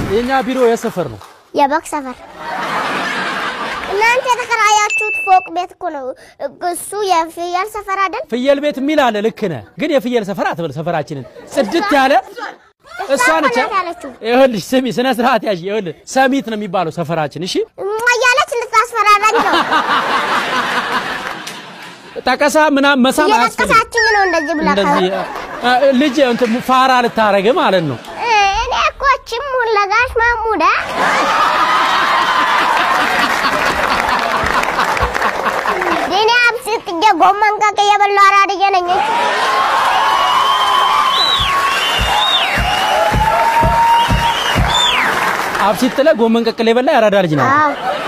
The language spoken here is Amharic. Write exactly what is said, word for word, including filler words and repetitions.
የኛ ቢሮ የሰፈር ነው የበክ ሰፈር እናንተ ተከራያችሁት ፎቅ ቤት እኮ ነው እሱ የፍየል ሰፈር አይደል ፍየል ቤት ሚል አለ ልክ ነህ ግን የፍየል ሰፈር አትበል ሰፈራችንን ጽድት ያለ እሷ ነች ይኸውልሽ ስሚ ስነ ስርዓት ያዥ ይኸውልህ ሰሚት ነው የሚባለው ሰፈራችን እሺ ማያለች ልታስፈራራኝ ነው ታቀሳ ምናም መሳም አያስፈልግም ተቀሳችን ነው እንደዚህ ብላ እንደዚህ ልጅ እንት ፋራ ልታረግ ማለት ነው እኔ እኮ ቺሙን ለጋሽ ማሙዳ ዲና አብስት ጎመን ቀቀ የበላው አራድዬ ነኝ አብሲት ለ ጎመን ቀቀለ የበላ ያራዳ ልጅ ነው